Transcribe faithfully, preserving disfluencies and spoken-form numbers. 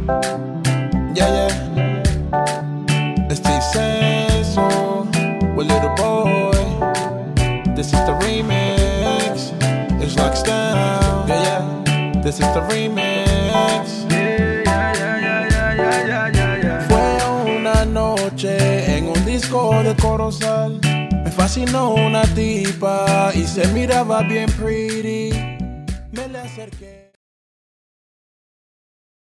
Yeah, yeah. Este Censo with Little Boy. This is the remix. It's like down. Yeah, yeah. This is the remix. Yeah, yeah, yeah, yeah, yeah, yeah, yeah, yeah. Fue una noche en un disco de Corozal. Me fascinó una tipa y se miraba bien pretty. Me le acerqué.